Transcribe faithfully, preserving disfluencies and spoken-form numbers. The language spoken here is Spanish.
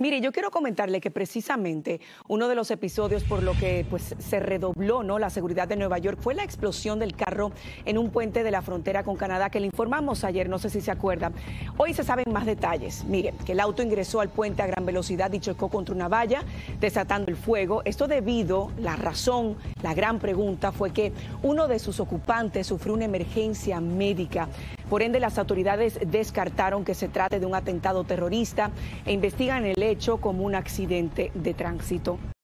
Mire, yo quiero comentarle que precisamente uno de los episodios por lo que pues, se redobló, ¿no?, la seguridad de Nueva York fue la explosión del carro en un puente de la frontera con Canadá que le informamos ayer, no sé si se acuerda. Hoy se saben más detalles. Miren, que el auto ingresó al puente a gran velocidad y chocó contra una valla, desatando el fuego. Esto debido, la razón, la gran pregunta fue que uno de sus ocupantes sufrió una emergencia médica. Por ende, las autoridades descartaron que se trate de un atentado terrorista e investigan el hecho como un accidente de tránsito.